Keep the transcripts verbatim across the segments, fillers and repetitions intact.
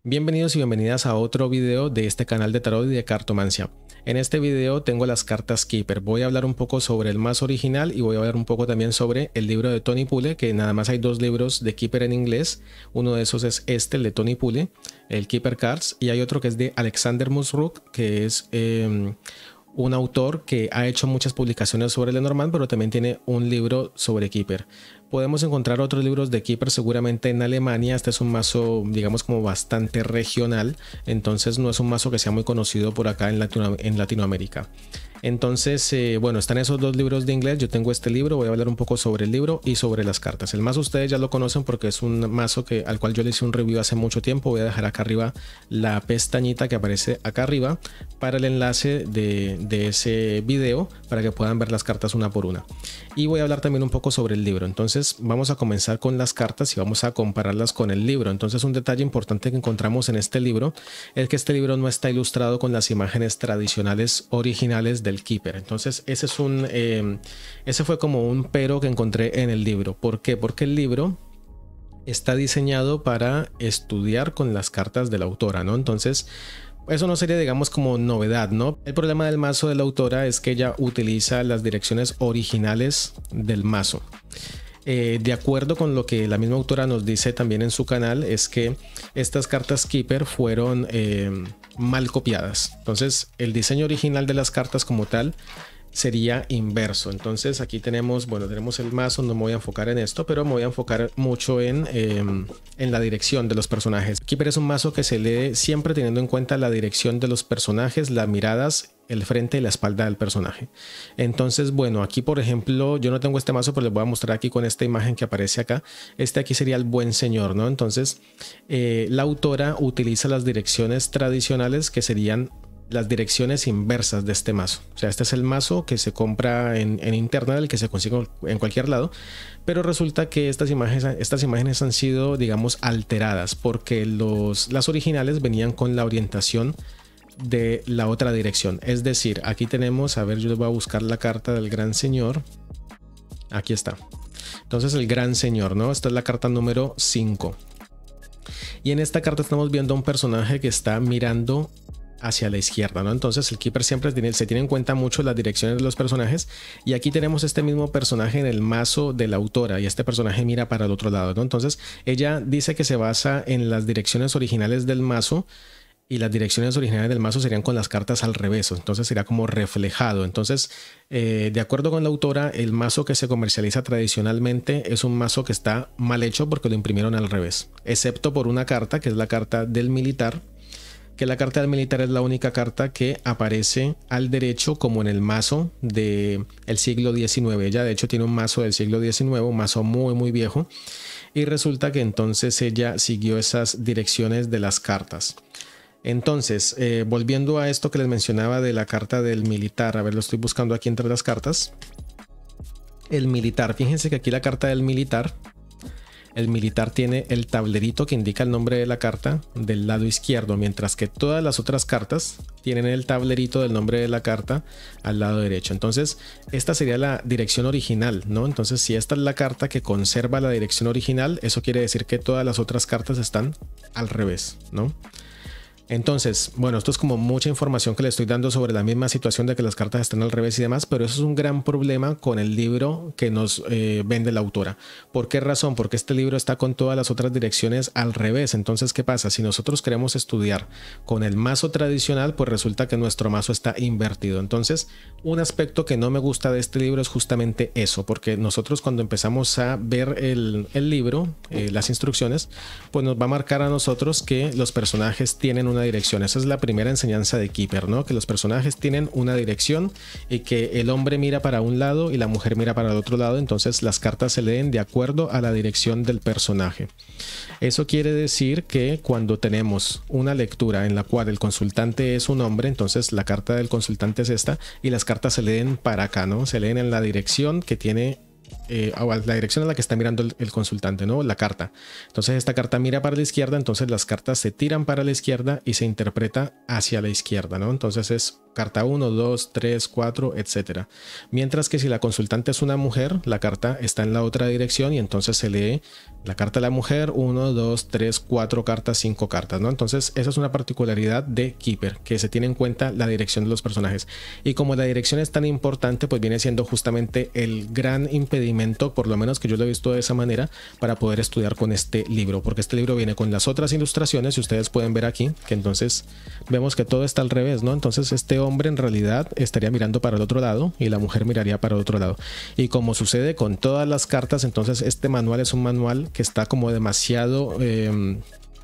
Bienvenidos y bienvenidas a otro video de este canal de tarot y de cartomancia. En este video tengo las cartas Keeper. Voy a hablar un poco sobre el mazo original y voy a hablar un poco también sobre el libro de Tony Pule, que nada más hay dos libros de Keeper en inglés. Uno de esos es este, el de Tony Pule, el Keeper Cards, y hay otro que es de Alexander Musruk, que es eh, un autor que ha hecho muchas publicaciones sobre Lenormand, pero también tiene un libro sobre Keeper. Podemos encontrar otros libros de Keeper seguramente en Alemania. Este es un mazo, digamos, como bastante regional, entonces no es un mazo que sea muy conocido por acá en, Latino en Latinoamérica. Entonces, eh, bueno, están esos dos libros de inglés. Yo tengo este libro, voy a hablar un poco sobre el libro y sobre las cartas. El mazo ustedes ya lo conocen porque es un mazo que, al cual yo le hice un review hace mucho tiempo. Voy a dejar acá arriba la pestañita que aparece acá arriba para el enlace de, de ese video para que puedan ver las cartas una por una. Y voy a hablar también un poco sobre el libro. Entonces vamos a comenzar con las cartas y vamos a compararlas con el libro. Entonces un detalle importante que encontramos en este libro es que este libro no está ilustrado con las imágenes tradicionales originales del Keeper. Entonces ese es un eh, ese fue como un pero que encontré en el libro. ¿Por qué? Porque el libro está diseñado para estudiar con las cartas de la autora, ¿no? Entonces eso no sería, digamos, como novedad, ¿no? El problema del mazo de la autora es que ella utiliza las direcciones originales del mazo. Eh, de acuerdo con lo que la misma autora nos dice también en su canal, es que estas cartas Keeper fueron eh, mal copiadas. Entonces el diseño original de las cartas como tal sería inverso. Entonces aquí tenemos, bueno, tenemos el mazo, no me voy a enfocar en esto, pero me voy a enfocar mucho en, eh, en la dirección de los personajes. Keeper es un mazo que se lee siempre teniendo en cuenta la dirección de los personajes, las miradas, el frente y la espalda del personaje. Entonces, bueno, aquí por ejemplo, yo no tengo este mazo, pero les voy a mostrar aquí con esta imagen que aparece acá. Este aquí sería el buen señor, ¿no? Entonces, eh, la autora utiliza las direcciones tradicionales que serían las direcciones inversas de este mazo. O sea, este es el mazo que se compra en, en internet, el que se consigue en cualquier lado, pero resulta que estas imágenes, estas imágenes han sido, digamos, alteradas porque los, las originales venían con la orientación de la otra dirección. Es decir, aquí tenemos, a ver, yo les voy a buscar la carta del gran señor. Aquí está. Entonces el gran señor, ¿no? Esta es la carta número cinco. Y en esta carta estamos viendo a un personaje que está mirando hacia la izquierda, ¿no? Entonces el Keeper siempre tiene, se tiene en cuenta mucho las direcciones de los personajes, y aquí tenemos este mismo personaje en el mazo de la autora y este personaje mira para el otro lado, ¿no? Entonces ella dice que se basa en las direcciones originales del mazo, y las direcciones originales del mazo serían con las cartas al revés, entonces sería como reflejado. Entonces, eh, de acuerdo con la autora, el mazo que se comercializa tradicionalmente es un mazo que está mal hecho porque lo imprimieron al revés, excepto por una carta que es la carta del militar, que la carta del militar es la única carta que aparece al derecho como en el mazo del siglo diecinueve. Ella de hecho tiene un mazo del siglo diecinueve, un mazo muy muy viejo, y resulta que entonces ella siguió esas direcciones de las cartas. Entonces, eh, volviendo a esto que les mencionaba de la carta del militar, a ver, lo estoy buscando aquí entre las cartas. El militar, fíjense que aquí la carta del militar, el militar tiene el tablerito que indica el nombre de la carta del lado izquierdo, mientras que todas las otras cartas tienen el tablerito del nombre de la carta al lado derecho. Entonces, esta sería la dirección original, ¿no? Entonces, si esta es la carta que conserva la dirección original, eso quiere decir que todas las otras cartas están al revés, ¿no? Entonces, bueno, esto es como mucha información que le estoy dando sobre la misma situación de que las cartas están al revés y demás, pero eso es un gran problema con el libro que nos eh, vende la autora. ¿Por qué razón? Porque este libro está con todas las otras direcciones al revés. Entonces, ¿qué pasa? Si nosotros queremos estudiar con el mazo tradicional, pues resulta que nuestro mazo está invertido. Entonces, un aspecto que no me gusta de este libro es justamente eso, porque nosotros cuando empezamos a ver el, el libro, eh, las instrucciones, pues nos va a marcar a nosotros que los personajes tienen un una dirección. Esa es la primera enseñanza de Keeper, ¿no? Que los personajes tienen una dirección y que el hombre mira para un lado y la mujer mira para el otro lado. Entonces las cartas se leen de acuerdo a la dirección del personaje. Eso quiere decir que cuando tenemos una lectura en la cual el consultante es un hombre, entonces la carta del consultante es esta y las cartas se leen para acá, ¿no? Se leen en la dirección que tiene Eh, la dirección a la que está mirando el, el consultante, ¿no? La carta. Entonces esta carta mira para la izquierda, entonces las cartas se tiran para la izquierda y se interpreta hacia la izquierda, ¿no? Entonces es carta uno, dos, tres, cuatro, etcétera. Mientras que si la consultante es una mujer, la carta está en la otra dirección y entonces se lee la carta de la mujer, uno, dos, tres, cuatro cartas, cinco cartas, ¿no? Entonces esa es una particularidad de Keeper, que se tiene en cuenta la dirección de los personajes. Y como la dirección es tan importante, pues viene siendo justamente el gran impedimento, por lo menos que yo lo he visto de esa manera, para poder estudiar con este libro, porque este libro viene con las otras ilustraciones y ustedes pueden ver aquí que entonces vemos que todo está al revés, ¿no? Entonces este hombre en realidad estaría mirando para el otro lado y la mujer miraría para el otro lado. Y como sucede con todas las cartas, entonces este manual es un manual que está como demasiado, eh,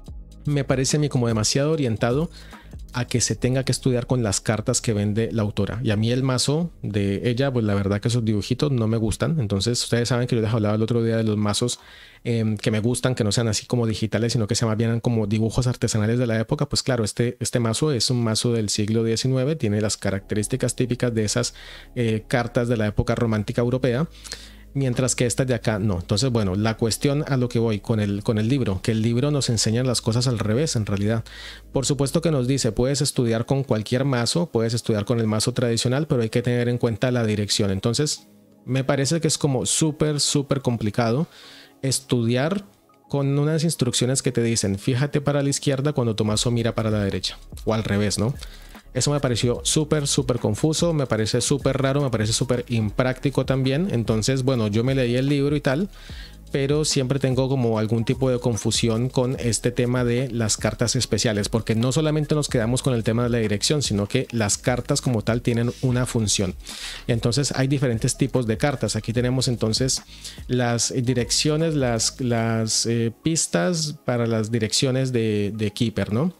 me parece a mí como demasiado orientado a que se tenga que estudiar con las cartas que vende la autora. Y a mí el mazo de ella, pues la verdad que esos dibujitos no me gustan. Entonces ustedes saben que yo les hablaba el otro día de los mazos eh, que me gustan, que no sean así como digitales, sino que se más bien como dibujos artesanales de la época. Pues claro, este, este mazo es un mazo del siglo diecinueve, tiene las características típicas de esas eh, cartas de la época romántica europea. Mientras que esta de acá no. Entonces, bueno, la cuestión a lo que voy con el, con el libro, que el libro nos enseña las cosas al revés en realidad. Por supuesto que nos dice, puedes estudiar con cualquier mazo, puedes estudiar con el mazo tradicional, pero hay que tener en cuenta la dirección. Entonces, me parece que es como súper, súper complicado estudiar con unas instrucciones que te dicen, fíjate para la izquierda cuando tu mazo mira para la derecha, o al revés, ¿no? Eso me pareció súper, súper confuso, me parece súper raro, me parece súper impráctico también. Entonces, bueno, yo me leí el libro y tal, pero siempre tengo como algún tipo de confusión con este tema de las cartas especiales, porque no solamente nos quedamos con el tema de la dirección, sino que las cartas como tal tienen una función. Entonces hay diferentes tipos de cartas. Aquí tenemos entonces las direcciones, las, las eh, pistas para las direcciones de, de Keeper, ¿no?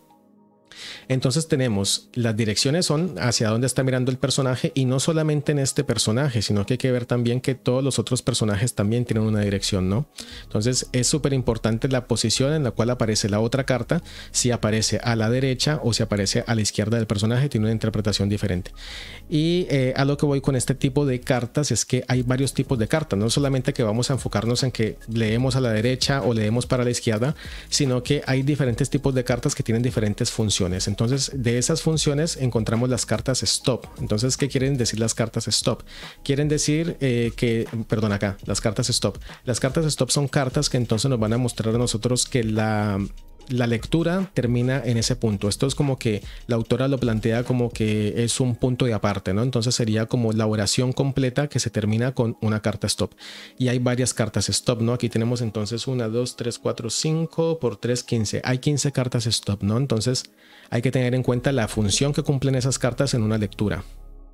Entonces tenemos las direcciones son hacia dónde está mirando el personaje, y no solamente en este personaje, sino que hay que ver también que todos los otros personajes también tienen una dirección, ¿no? Entonces es súper importante la posición en la cual aparece la otra carta, si aparece a la derecha o si aparece a la izquierda del personaje, tiene una interpretación diferente. Y eh, a lo que voy con este tipo de cartas es que hay varios tipos de cartas, no solamente que vamos a enfocarnos en que leemos a la derecha o leemos para la izquierda, sino que hay diferentes tipos de cartas que tienen diferentes funciones. Entonces, de esas funciones encontramos las cartas stop. Entonces, ¿qué quieren decir las cartas stop? Quieren decir eh, que, perdón, acá, las cartas stop. Las cartas stop son cartas que entonces nos van a mostrar a nosotros que la... la lectura termina en ese punto. Esto es como que la autora lo plantea como que es un punto de aparte, ¿no? Entonces sería como la oración completa que se termina con una carta stop. Y hay varias cartas stop, ¿no? Aquí tenemos entonces una, dos, tres, cuatro, cinco por tres, quince. Hay quince cartas stop, ¿no? Entonces hay que tener en cuenta la función que cumplen esas cartas en una lectura.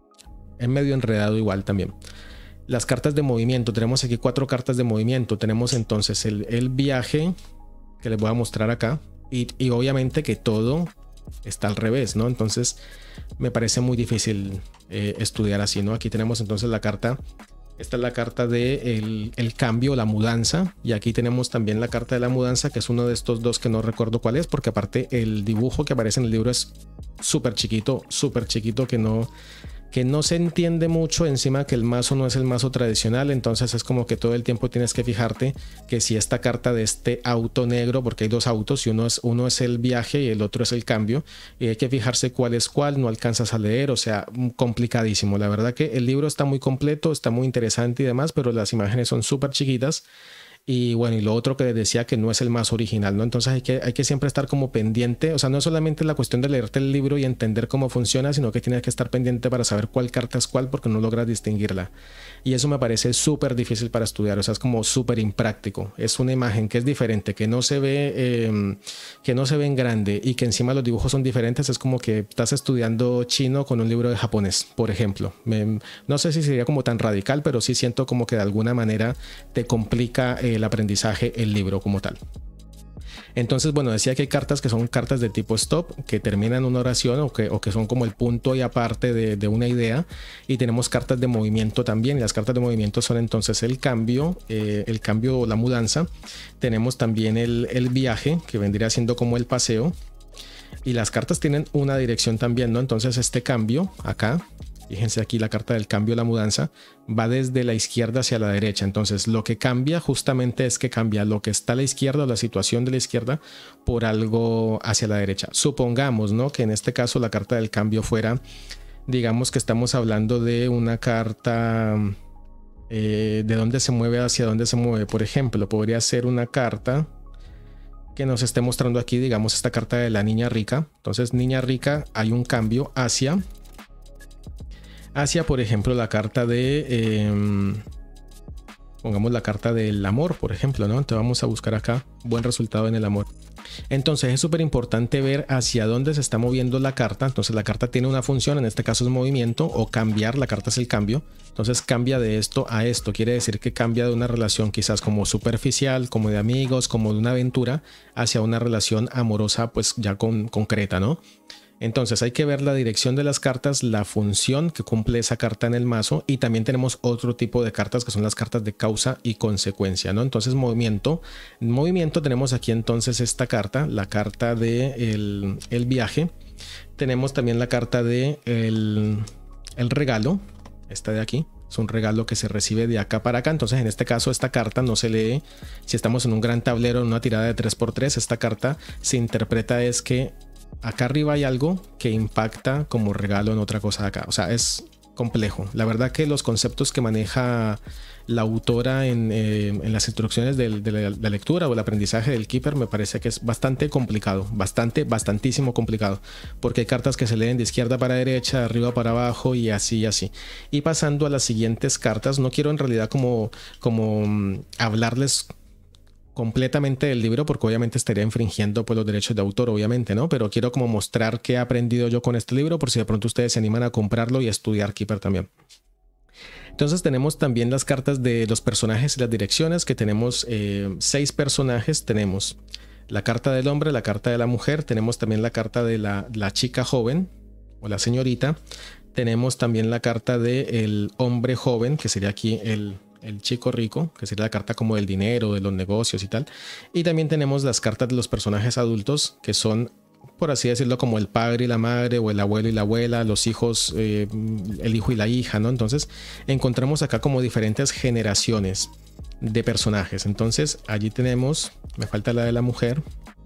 Es medio enredado igual también. Las cartas de movimiento. Tenemos aquí cuatro cartas de movimiento. Tenemos entonces el, el viaje, que les voy a mostrar acá, y, y obviamente que todo está al revés, ¿no? Entonces me parece muy difícil eh, estudiar así, ¿no? Aquí tenemos entonces la carta, esta es la carta de el, el cambio, la mudanza, y aquí tenemos también la carta de la mudanza, que es uno de estos dos que no recuerdo cuál es, porque aparte el dibujo que aparece en el libro es súper chiquito, súper chiquito, que no... que no se entiende mucho, encima que el mazo no es el mazo tradicional, entonces es como que todo el tiempo tienes que fijarte que si esta carta de este auto negro, porque hay dos autos y uno es, uno es el viaje y el otro es el cambio, y hay que fijarse cuál es cuál, no alcanzas a leer, o sea, complicadísimo. La verdad que el libro está muy completo, está muy interesante y demás, pero las imágenes son súper chiquitas. Y bueno, y lo otro que les decía, que no es el más original, ¿no? Entonces hay que, hay que siempre estar como pendiente, o sea, no es solamente la cuestión de leerte el libro y entender cómo funciona, sino que tienes que estar pendiente para saber cuál carta es cuál, porque no logras distinguirla. Y eso me parece súper difícil para estudiar, o sea, es como súper impráctico. Es una imagen que es diferente, que no se ve, eh, que no se ve en grande y que encima los dibujos son diferentes. Es como que estás estudiando chino con un libro de japonés, por ejemplo. Me, no sé si sería como tan radical, pero sí siento como que de alguna manera te complica eh, el aprendizaje, el libro como tal. Entonces, bueno, decía que hay cartas que son cartas de tipo stop, que terminan una oración o que, o que son como el punto y aparte de, de una idea. Y tenemos cartas de movimiento también. Y las cartas de movimiento son entonces el cambio, eh, el cambio o la mudanza. Tenemos también el, el viaje, que vendría siendo como el paseo. Y las cartas tienen una dirección también, ¿no? Entonces este cambio acá, fíjense aquí la carta del cambio, la mudanza, va desde la izquierda hacia la derecha. Entonces lo que cambia justamente es que cambia lo que está a la izquierda o la situación de la izquierda por algo hacia la derecha. Supongamos, ¿no?, que en este caso la carta del cambio fuera digamos que estamos hablando de una carta eh, de dónde se mueve hacia dónde se mueve. Por ejemplo, podría ser una carta que nos esté mostrando aquí, digamos, esta carta de la niña rica. Entonces, niña rica, hay un cambio hacia, hacia, por ejemplo, la carta de, eh, pongamos la carta del amor, por ejemplo, ¿no? Entonces vamos a buscar acá, buen resultado en el amor. Entonces es súper importante ver hacia dónde se está moviendo la carta. Entonces la carta tiene una función, en este caso es movimiento o cambiar, la carta es el cambio. Entonces cambia de esto a esto, quiere decir que cambia de una relación quizás como superficial, como de amigos, como de una aventura, hacia una relación amorosa pues ya con, concreta, ¿no? Entonces hay que ver la dirección de las cartas, la función que cumple esa carta en el mazo, y también tenemos otro tipo de cartas que son las cartas de causa y consecuencia, ¿no? Entonces movimiento, movimiento tenemos aquí entonces esta carta, la carta de el, el viaje, tenemos también la carta de el, el regalo, esta de aquí. Es un regalo que se recibe de acá para acá. Entonces en este caso esta carta no se lee. Si estamos en un gran tablero, en una tirada de tres por tres, esta carta se interpreta es que acá arriba hay algo que impacta como regalo en otra cosa de acá. O sea, es complejo. La verdad que los conceptos que maneja la autora en, eh, en las instrucciones de, de la, la lectura o el aprendizaje del Keeper me parece que es bastante complicado. Bastante, bastantísimo complicado. Porque hay cartas que se leen de izquierda para derecha, de arriba para abajo y así y así. Y pasando a las siguientes cartas, no quiero en realidad como, como um, hablarles completamente del libro porque obviamente estaría infringiendo pues los derechos de autor, obviamente, ¿no? Pero quiero como mostrar qué he aprendido yo con este libro por si de pronto ustedes se animan a comprarlo y a estudiar Keeper también. Entonces tenemos también las cartas de los personajes y las direcciones, que tenemos eh, seis personajes. Tenemos la carta del hombre, la carta de la mujer, tenemos también la carta de la, la chica joven o la señorita, tenemos también la carta del hombre joven, que sería aquí el el chico rico, que sería la carta como del dinero, de los negocios y tal. Y también tenemos las cartas de los personajes adultos, que son, por así decirlo, como el padre y la madre, o el abuelo y la abuela, los hijos, eh, el hijo y la hija, ¿no? Entonces encontramos acá como diferentes generaciones de personajes. Entonces allí tenemos, me falta la de la mujer,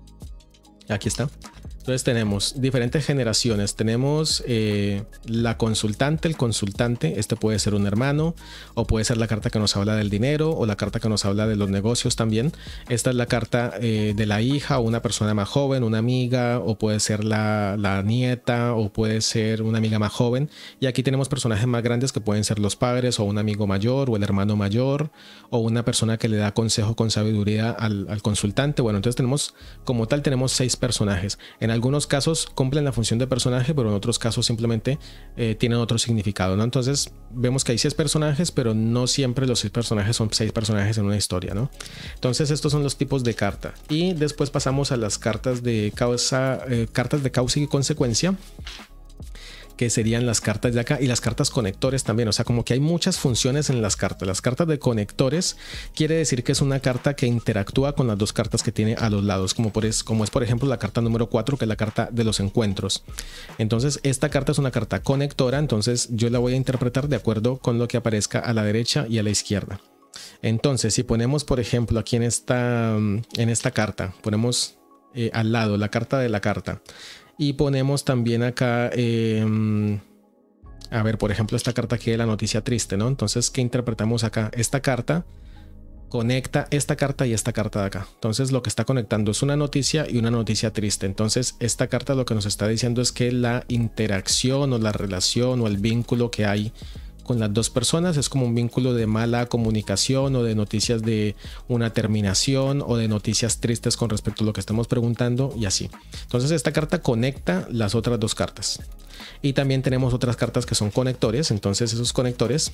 aquí está. Entonces tenemos diferentes generaciones. Tenemos eh, la consultante, el consultante. Este puede ser un hermano, o puede ser la carta que nos habla del dinero, o la carta que nos habla de los negocios también. Esta es la carta eh, de la hija, o una persona más joven, una amiga, o puede ser la, la nieta, o puede ser una amiga más joven. Y aquí tenemos personajes más grandes que pueden ser los padres, o un amigo mayor, o el hermano mayor, o una persona que le da consejo con sabiduría al, al consultante. Bueno, entonces tenemos, como tal, tenemos seis personajes. En En algunos casos cumplen la función de personaje, pero en otros casos simplemente eh, tienen otro significado, ¿no? Entonces vemos que hay seis personajes, pero no siempre los seis personajes son seis personajes en una historia, ¿no? Entonces estos son los tipos de carta. Y después pasamos a las cartas de causa, eh, cartas de causa y consecuencia, que serían las cartas de acá, y las cartas conectores también. O sea, como que hay muchas funciones en las cartas. Las cartas de conectores quiere decir que es una carta que interactúa con las dos cartas que tiene a los lados, como, por es, como es por ejemplo la carta número cuatro, que es la carta de los encuentros. Entonces esta carta es una carta conectora, entonces yo la voy a interpretar de acuerdo con lo que aparezca a la derecha y a la izquierda. Entonces si ponemos por ejemplo aquí en esta, en esta carta, ponemos eh, al lado la carta de la carta, y ponemos también acá, eh, a ver, por ejemplo, esta carta aquí de la noticia triste, ¿no? Entonces, ¿qué interpretamos acá? Esta carta conecta esta carta y esta carta de acá. Entonces, lo que está conectando es una noticia y una noticia triste. Entonces, esta carta lo que nos está diciendo es que la interacción o la relación o el vínculo que hay con las dos personas es como un vínculo de mala comunicación, o de noticias de una terminación, o de noticias tristes con respecto a lo que estamos preguntando, y así. Entonces esta carta conecta las otras dos cartas. Y también tenemos otras cartas que son conectores. Entonces esos conectores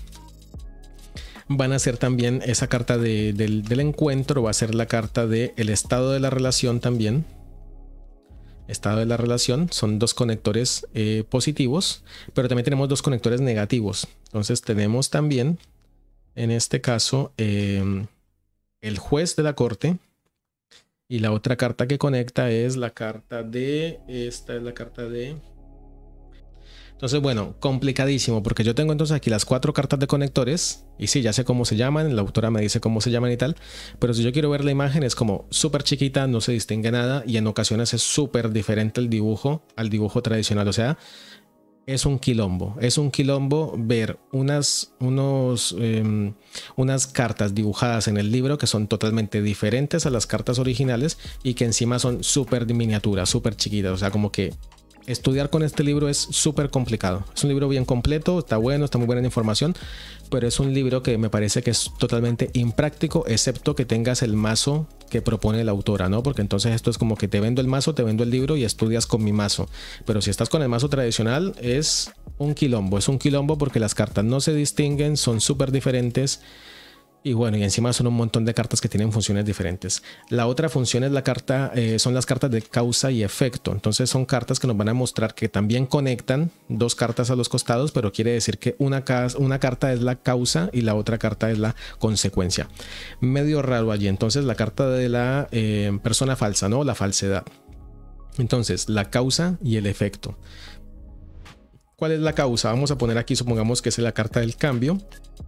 van a ser también esa carta de, del, del encuentro, va a ser la carta del estado de la relación también. Estado de la relación, son dos conectores eh, positivos, pero también tenemos dos conectores negativos. Entonces tenemos también, en este caso, eh, el juez de la corte, y la otra carta que conecta es la carta de, esta es la carta de... Entonces, bueno, complicadísimo, porque yo tengo entonces aquí las cuatro cartas de conectores, y sí, ya sé cómo se llaman, la autora me dice cómo se llaman y tal, pero si yo quiero ver la imagen es como súper chiquita, no se distingue nada, y en ocasiones es súper diferente el dibujo al dibujo tradicional. O sea, es un quilombo. Es un quilombo ver unas, unos, eh, unas cartas dibujadas en el libro que son totalmente diferentes a las cartas originales y que encima son súper miniaturas, súper chiquitas. O sea, como que estudiar con este libro es súper complicado. Es un libro bien completo, está bueno, está muy buena la información, pero es un libro que me parece que es totalmente impráctico, excepto que tengas el mazo que propone la autora, ¿no? Porque entonces esto es como que te vendo el mazo, te vendo el libro y estudias con mi mazo. Pero si estás con el mazo tradicional, es un quilombo. Es un quilombo porque las cartas no se distinguen, son súper diferentes. Y bueno, y encima son un montón de cartas que tienen funciones diferentes. La otra función es la carta, eh, son las cartas de causa y efecto. Entonces son cartas que nos van a mostrar que también conectan dos cartas a los costados, pero quiere decir que una, una carta es la causa y la otra carta es la consecuencia. Medio raro allí. Entonces la carta de la eh, persona falsa, ¿no? La falsedad. Entonces la causa y el efecto. ¿Cuál es la causa? Vamos a poner aquí, supongamos que es la carta del cambio.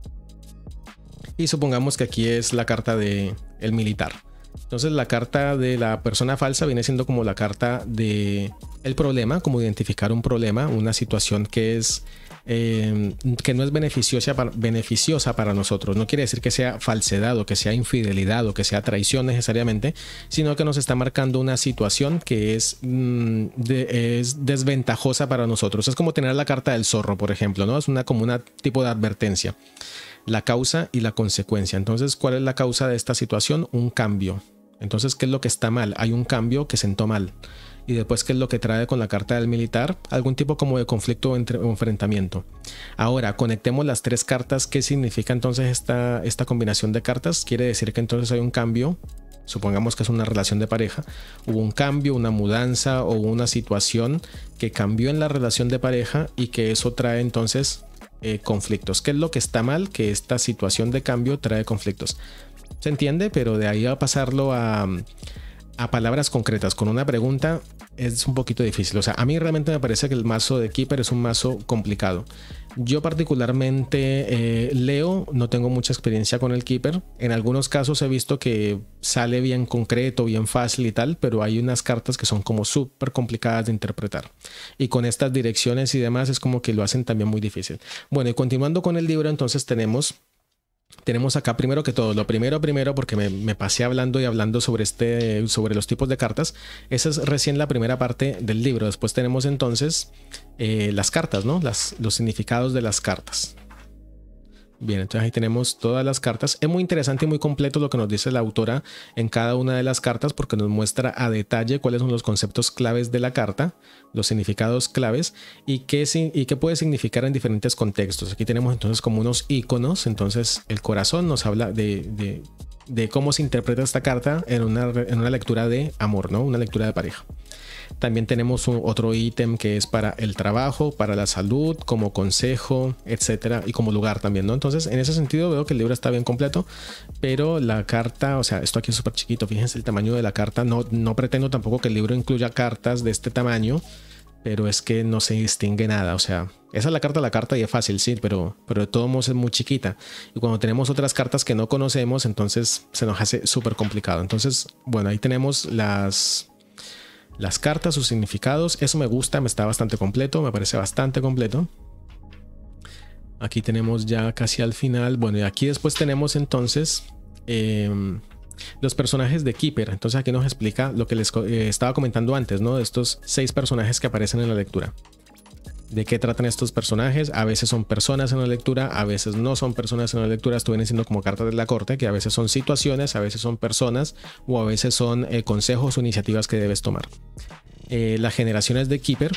Y supongamos que aquí es la carta de el militar. Entonces la carta de la persona falsa viene siendo como la carta de el problema, como identificar un problema, una situación que es eh, que no es beneficiosa para, beneficiosa para nosotros. No quiere decir que sea falsedad o que sea infidelidad o que sea traición necesariamente, sino que nos está marcando una situación que es, mm, de, es desventajosa para nosotros. Es como tener la carta del zorro, por ejemplo, ¿no? Es una como un tipo de advertencia. La causa y la consecuencia. Entonces, ¿cuál es la causa de esta situación? Un cambio. Entonces, ¿qué es lo que está mal? Hay un cambio que sentó mal. Y después, ¿qué es lo que trae con la carta del militar? Algún tipo como de conflicto o enfrentamiento. Ahora, conectemos las tres cartas. ¿Qué significa entonces esta, esta combinación de cartas? Quiere decir que entonces hay un cambio. Supongamos que es una relación de pareja. Hubo un cambio, una mudanza o una situación que cambió en la relación de pareja y que eso trae entonces Eh, conflictos. ¿Qué es lo que está mal? Que esta situación de cambio trae conflictos. ¿Se entiende? Pero de ahí a pasarlo a, a palabras concretas con una pregunta es un poquito difícil. O sea, a mí realmente me parece que el mazo de Keeper es un mazo complicado. Yo particularmente eh, leo, no tengo mucha experiencia con el Keeper. En algunos casos he visto que sale bien concreto, bien fácil y tal, pero hay unas cartas que son como súper complicadas de interpretar. Y con estas direcciones y demás es como que lo hacen también muy difícil. Bueno, y continuando con el libro, entonces tenemos... Tenemos acá primero que todo, lo primero primero porque me, me pasé hablando y hablando sobre, este, sobre los tipos de cartas. Esa es recién la primera parte del libro. Después tenemos entonces eh, las cartas, ¿no? Las, los significados de las cartas. Bien, entonces ahí tenemos todas las cartas. Es muy interesante y muy completo lo que nos dice la autora en cada una de las cartas porque nos muestra a detalle cuáles son los conceptos claves de la carta, los significados claves y qué, y qué puede significar en diferentes contextos. Aquí tenemos entonces como unos iconos. Entonces el corazón nos habla de, de, de cómo se interpreta esta carta en una, en una lectura de amor, ¿no? Una lectura de pareja. También tenemos un, otro ítem que es para el trabajo, para la salud, como consejo, etcétera, y como lugar también, ¿no? Entonces, en ese sentido veo que el libro está bien completo, pero la carta, o sea, esto aquí es súper chiquito, fíjense el tamaño de la carta. No, no pretendo tampoco que el libro incluya cartas de este tamaño, pero es que no se distingue nada. O sea, esa es la carta, la carta y es fácil, sí, pero, pero de todos modos es muy chiquita. Y cuando tenemos otras cartas que no conocemos, entonces se nos hace súper complicado. Entonces, bueno, ahí tenemos las... Las cartas, sus significados, eso me gusta, me está bastante completo, me parece bastante completo. Aquí tenemos ya casi al final. Bueno, y aquí después tenemos entonces eh, los personajes de Keeper. Entonces aquí nos explica lo que les eh, estaba comentando antes, ¿no? De estos seis personajes que aparecen en la lectura. ¿De qué tratan estos personajes? A veces son personas en la lectura, a veces no son personas en la lectura. Esto viene siendo como cartas de la corte, que a veces son situaciones, a veces son personas o a veces son eh, consejos o iniciativas que debes tomar. Eh, las generaciones de Keeper.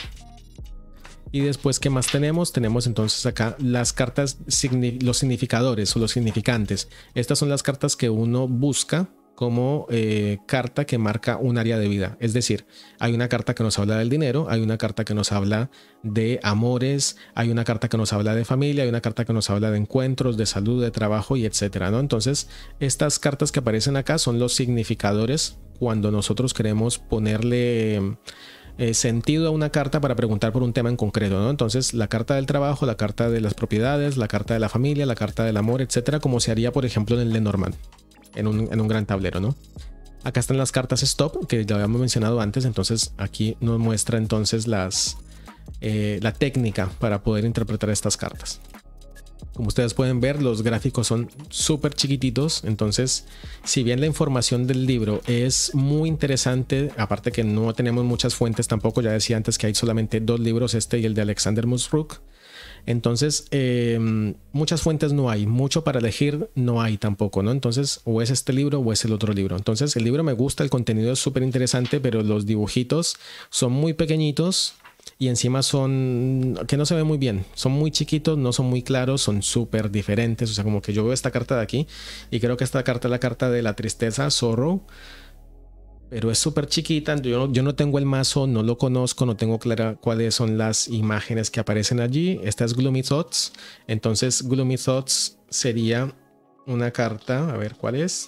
Y después, ¿qué más tenemos? Tenemos entonces acá las cartas, los significadores o los significantes. Estas son las cartas que uno busca como eh, carta que marca un área de vida. Es decir, hay una carta que nos habla del dinero, hay una carta que nos habla de amores, hay una carta que nos habla de familia, hay una carta que nos habla de encuentros, de salud, de trabajo y etcétera, ¿no? Entonces, estas cartas que aparecen acá son los significadores cuando nosotros queremos ponerle eh, sentido a una carta para preguntar por un tema en concreto, ¿no? Entonces, la carta del trabajo, la carta de las propiedades, la carta de la familia, la carta del amor, etcétera, como se haría, por ejemplo, en el Lenormand. En un, en un gran tablero, ¿no? Acá están las cartas stop que ya habíamos mencionado antes. Entonces aquí nos muestra entonces las, eh, la técnica para poder interpretar estas cartas. Como ustedes pueden ver, los gráficos son súper chiquititos, entonces si bien la información del libro es muy interesante, aparte que no tenemos muchas fuentes tampoco, ya decía antes que hay solamente dos libros, este y el de Alexander Musbrook, entonces eh, muchas fuentes no hay, mucho para elegir no hay tampoco, ¿no? Entonces o es este libro o es el otro libro. Entonces el libro me gusta, el contenido es súper interesante, pero los dibujitos son muy pequeñitos. Y encima son que no se ve muy bien, son muy chiquitos, no son muy claros, son súper diferentes. O sea, como que yo veo esta carta de aquí y creo que esta carta es la carta de la tristeza, Sorrow, pero es súper chiquita. Yo no, yo no tengo el mazo, no lo conozco, no tengo clara cuáles son las imágenes que aparecen allí. Esta es Gloomy Thoughts. Entonces Gloomy Thoughts sería una carta, a ver cuál es.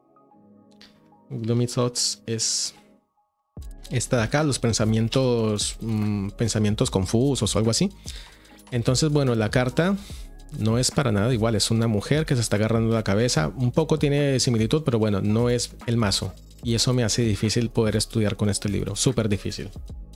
Gloomy Thoughts es esta de acá, los pensamientos mmm, pensamientos confusos o algo así. Entonces, bueno, la carta no es para nada igual, es una mujer que se está agarrando la cabeza, un poco tiene similitud, pero bueno, no es el mazo, y eso me hace difícil poder estudiar con este libro, súper difícil.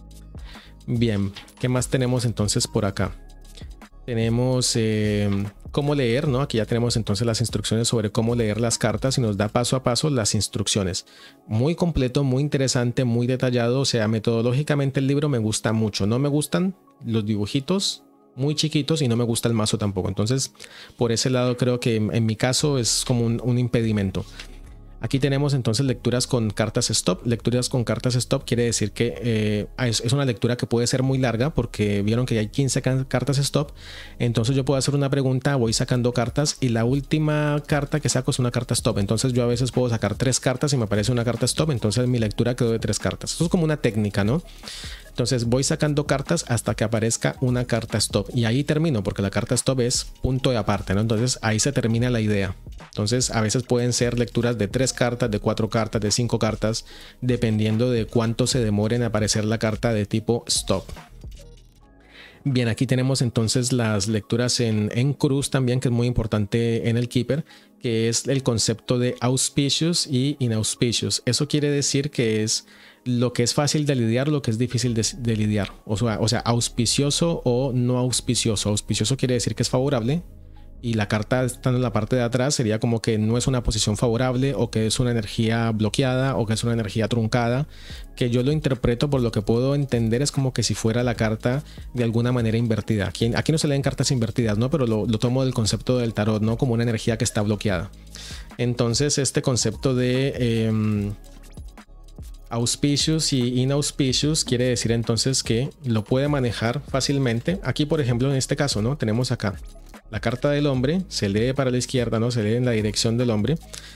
Bien, ¿qué más tenemos entonces por acá? Tenemos eh, cómo leer, ¿no? Aquí ya tenemos entonces las instrucciones sobre cómo leer las cartas y nos da paso a paso las instrucciones. Muy completo, muy interesante, muy detallado. O sea, metodológicamente el libro me gusta mucho. No me gustan los dibujitos muy chiquitos y no me gusta el mazo tampoco. Entonces, por ese lado creo que en, en mi caso es como un, un impedimento. Aquí tenemos entonces lecturas con cartas stop. Lecturas con cartas stop quiere decir que eh, es, es una lectura que puede ser muy larga porque vieron que hay quince cartas stop. Entonces yo puedo hacer una pregunta, voy sacando cartas y la última carta que saco es una carta stop. Entonces yo a veces puedo sacar tres cartas y me aparece una carta stop. Entonces mi lectura quedó de tres cartas. Eso es como una técnica, ¿no? Entonces voy sacando cartas hasta que aparezca una carta stop y ahí termino porque la carta stop es punto de aparte, ¿no? Entonces ahí se termina la idea. Entonces a veces pueden ser lecturas de tres cartas, de cuatro cartas, de cinco cartas, dependiendo de cuánto se demore en aparecer la carta de tipo stop. Bien, aquí tenemos entonces las lecturas en, en cruz también, que es muy importante en el Keeper, que es el concepto de auspicious y inauspicious. Eso quiere decir que es lo que es fácil de lidiar, lo que es difícil de, de lidiar. O sea, o sea, auspicioso o no auspicioso. Auspicioso quiere decir que es favorable. Y la carta estando en la parte de atrás sería como que no es una posición favorable o que es una energía bloqueada o que es una energía truncada, que yo lo interpreto por lo que puedo entender es como que si fuera la carta de alguna manera invertida. Aquí, aquí no se leen cartas invertidas, ¿no? Pero lo, lo tomo del concepto del tarot, ¿no? Como una energía que está bloqueada. Entonces este concepto de eh, auspicious y inauspicious quiere decir entonces que lo puede manejar fácilmente. Aquí por ejemplo en este caso, ¿no? Tenemos acá la carta del hombre, se lee para la izquierda, ¿no? Se lee en la dirección del hombre.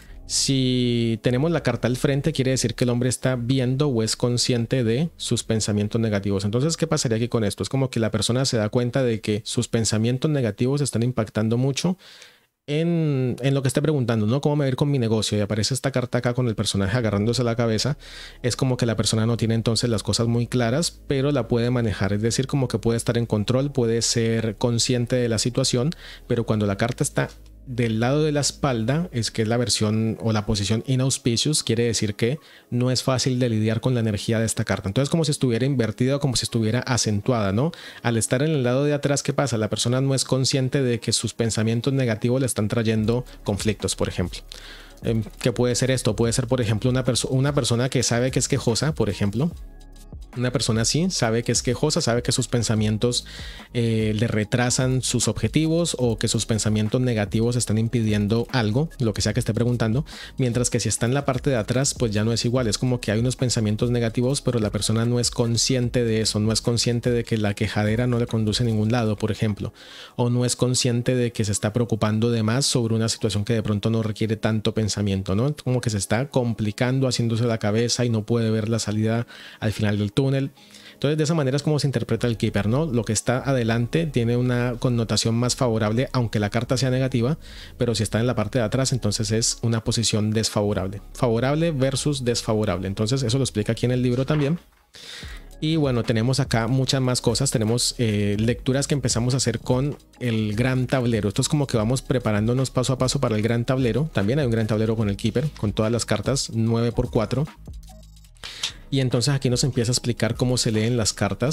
Si tenemos la carta al frente, quiere decir que el hombre está viendo o es consciente de sus pensamientos negativos. Entonces, ¿qué pasaría aquí con esto? Es como que la persona se da cuenta de que sus pensamientos negativos están impactando mucho en, en lo que está preguntando, ¿no? ¿Cómo me va a ir con mi negocio? Y aparece esta carta acá con el personaje agarrándose la cabeza. Es como que la persona no tiene entonces las cosas muy claras, pero la puede manejar. Es decir, como que puede estar en control, puede ser consciente de la situación, pero cuando la carta está del lado de la espalda, es que es la versión o la posición inauspicious, quiere decir que no es fácil de lidiar con la energía de esta carta. Entonces como si estuviera invertida o como si estuviera acentuada, ¿no? Al estar en el lado de atrás, ¿qué pasa? La persona no es consciente de que sus pensamientos negativos le están trayendo conflictos, por ejemplo. Eh, ¿Qué puede ser esto? Puede ser, por ejemplo, una, perso una persona que sabe que es quejosa, por ejemplo. Una persona así sabe que es quejosa, sabe que sus pensamientos eh, le retrasan sus objetivos o que sus pensamientos negativos están impidiendo algo, lo que sea que esté preguntando, mientras que si está en la parte de atrás pues ya no es igual, es como que hay unos pensamientos negativos pero la persona no es consciente de eso, no es consciente de que la quejadera no le conduce a ningún lado, por ejemplo, o no es consciente de que se está preocupando de más sobre una situación que de pronto no requiere tanto pensamiento, ¿no? Como que se está complicando, haciéndose la cabeza y no puede ver la salida al final del túnel. Entonces de esa manera es como se interpreta el Keeper, ¿no? Lo que está adelante tiene una connotación más favorable aunque la carta sea negativa, pero si está en la parte de atrás entonces es una posición desfavorable. Favorable versus desfavorable. Entonces eso lo explica aquí en el libro también. Y bueno, tenemos acá muchas más cosas. Tenemos eh, lecturas que empezamos a hacer con el gran tablero. Esto es como que vamos preparándonos paso a paso para el gran tablero. También hay un gran tablero con el Keeper, con todas las cartas nueve por cuatro. Y entonces aquí nos empieza a explicar cómo se leen las cartas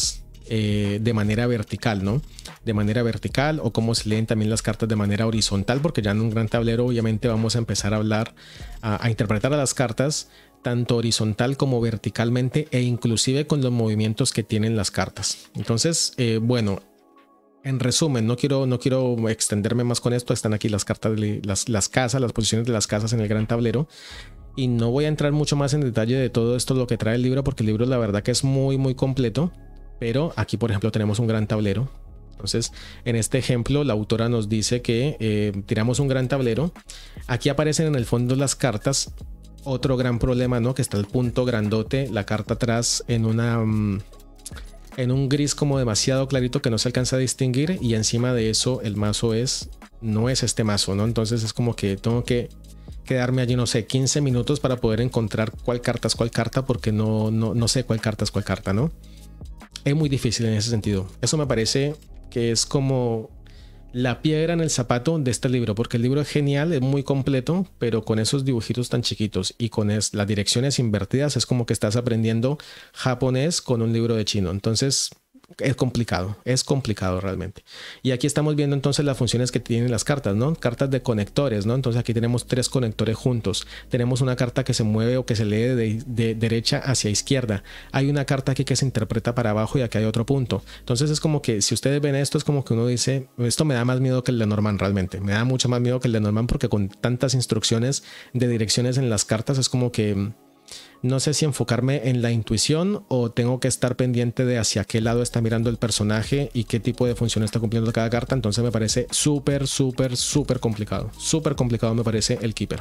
eh, de manera vertical, ¿no? De manera vertical, o cómo se leen también las cartas de manera horizontal, porque ya en un gran tablero obviamente vamos a empezar a hablar, a, a interpretar a las cartas tanto horizontal como verticalmente, e inclusive con los movimientos que tienen las cartas. Entonces, eh, bueno, en resumen, no quiero, no quiero extenderme más con esto. Están aquí las cartas, de las, las casas, las posiciones de las casas en el gran tablero. Y no voy a entrar mucho más en detalle de todo esto, lo que trae el libro, porque el libro la verdad que es muy, muy completo. Pero aquí, por ejemplo, tenemos un gran tablero. Entonces, en este ejemplo, la autora nos dice que eh, tiramos un gran tablero. Aquí aparecen en el fondo las cartas. Otro gran problema, ¿no? Que está el punto grandote, la carta atrás en una... Um, en un gris como demasiado clarito que no se alcanza a distinguir, y encima de eso el mazo es no es este mazo, ¿no? Entonces es como que tengo que quedarme allí, no sé, quince minutos para poder encontrar cuál carta es cuál carta, porque no, no, no sé cuál carta es cuál carta, ¿no? Es muy difícil en ese sentido. Eso me parece que es como la piedra en el zapato de este libro, porque el libro es genial, es muy completo, pero con esos dibujitos tan chiquitos y con es, las direcciones invertidas, es como que estás aprendiendo japonés con un libro de chino. Entonces es complicado, es complicado realmente. Y aquí estamos viendo entonces las funciones que tienen las cartas, ¿no? Cartas de conectores, ¿no? Entonces aquí tenemos tres conectores juntos. Tenemos una carta que se mueve o que se lee de, de derecha hacia izquierda. Hay una carta aquí que se interpreta para abajo, y aquí hay otro punto. Entonces es como que si ustedes ven esto, es como que uno dice, esto me da más miedo que el de Norman realmente. Me da mucho más miedo que el de Norman, porque con tantas instrucciones de direcciones en las cartas es como que... no sé si enfocarme en la intuición o tengo que estar pendiente de hacia qué lado está mirando el personaje y qué tipo de función está cumpliendo cada carta. Entonces me parece súper, súper, súper complicado. Súper complicado me parece el Keeper.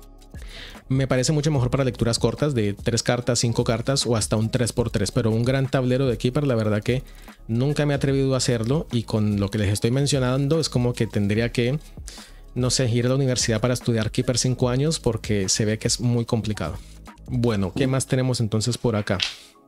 Me parece mucho mejor para lecturas cortas de tres cartas, cinco cartas o hasta un tres por tres. Pero un gran tablero de Keeper, la verdad que nunca me he atrevido a hacerlo. Y con lo que les estoy mencionando es como que tendría que, no sé, ir a la universidad para estudiar Keeper cinco años, porque se ve que es muy complicado. Bueno, ¿qué más tenemos entonces por acá?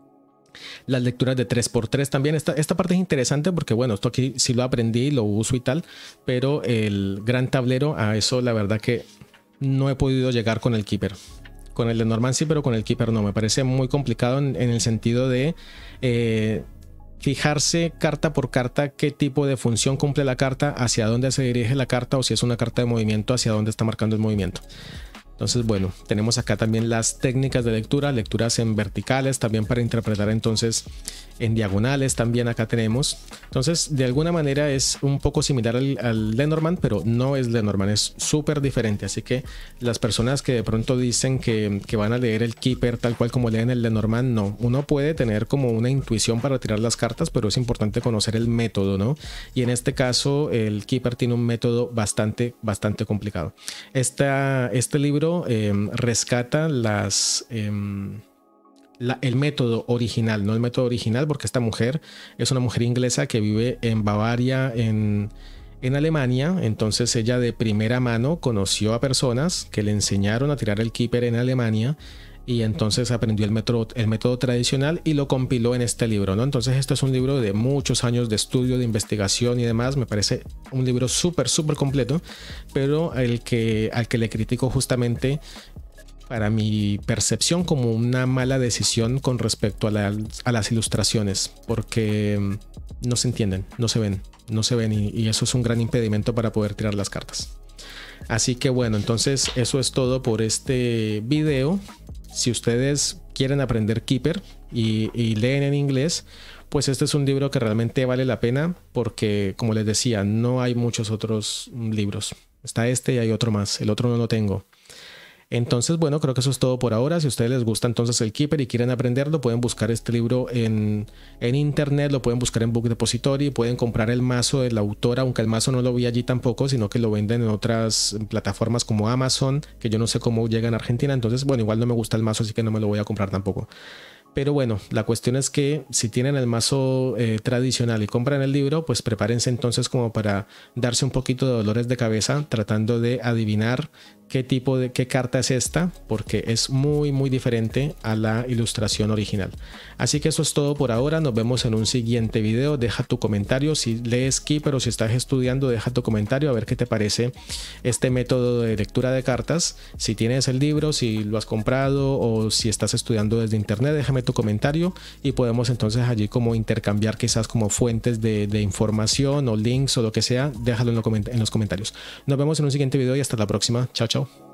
Las lecturas de tres por tres también. Esta, esta parte es interesante porque, bueno, esto aquí sí lo aprendí, lo uso y tal, pero el gran tablero, a eso la verdad que no he podido llegar con el Keeper. Con el de Norman sí, pero con el Keeper no. Me parece muy complicado en, en el sentido de eh, fijarse carta por carta qué tipo de función cumple la carta, hacia dónde se dirige la carta, o si es una carta de movimiento, hacia dónde está marcando el movimiento. Entonces, bueno, tenemos acá también las técnicas de lectura, lecturas en verticales, también para interpretar entonces en diagonales, también acá tenemos. Entonces, de alguna manera es un poco similar al, al Lenormand, pero no es Lenormand, es súper diferente. Así que las personas que de pronto dicen que, que van a leer el Keeper tal cual como leen el Lenormand, no. Uno puede tener como una intuición para tirar las cartas, pero es importante conocer el método, ¿no? Y en este caso, el Keeper tiene un método bastante, bastante complicado. Esta, este libro Eh, rescata las eh, la, el método original, no el método original, porque esta mujer es una mujer inglesa que vive en Bavaria, en, en Alemania. Entonces ella de primera mano conoció a personas que le enseñaron a tirar el Keeper en Alemania, y entonces aprendió el método, el método tradicional y lo compiló en este libro, ¿no? Entonces esto es un libro de muchos años de estudio, de investigación y demás. Me parece un libro súper, súper completo, pero el que, al que le critico justamente, para mi percepción, como una mala decisión con respecto a, la, a las ilustraciones, porque no se entienden, no se ven, no se ven y, y eso es un gran impedimento para poder tirar las cartas. Así que bueno, entonces eso es todo por este video. Si ustedes quieren aprender Keeper y, y leen en inglés, pues este es un libro que realmente vale la pena, porque como les decía, no hay muchos otros libros. Está este y hay otro más, el otro no lo tengo. Entonces, bueno, creo que eso es todo por ahora. Si a ustedes les gusta entonces el Keeper y quieren aprenderlo, pueden buscar este libro en, en internet, lo pueden buscar en Book Depository, pueden comprar el mazo de la autora, aunque el mazo no lo vi allí tampoco, sino que lo venden en otras plataformas como Amazon, que yo no sé cómo llegan a Argentina. Entonces, bueno, igual no me gusta el mazo, así que no me lo voy a comprar tampoco. Pero bueno, la cuestión es que si tienen el mazo eh, tradicional y compran el libro, pues prepárense entonces como para darse un poquito de dolores de cabeza tratando de adivinar qué tipo de qué carta es esta, porque es muy muy diferente a la ilustración original. Así que eso es todo por ahora. Nos vemos en un siguiente video. Deja tu comentario si lees Keeper o si estás estudiando, deja tu comentario a ver qué te parece este método de lectura de cartas. Si tienes el libro, si lo has comprado o si estás estudiando desde internet, déjame déjame tu comentario y podemos entonces allí como intercambiar quizás como fuentes de, de información o links o lo que sea. Déjalo en, lo coment- en los comentarios. Nos vemos en un siguiente video y hasta la próxima. Chao, chao.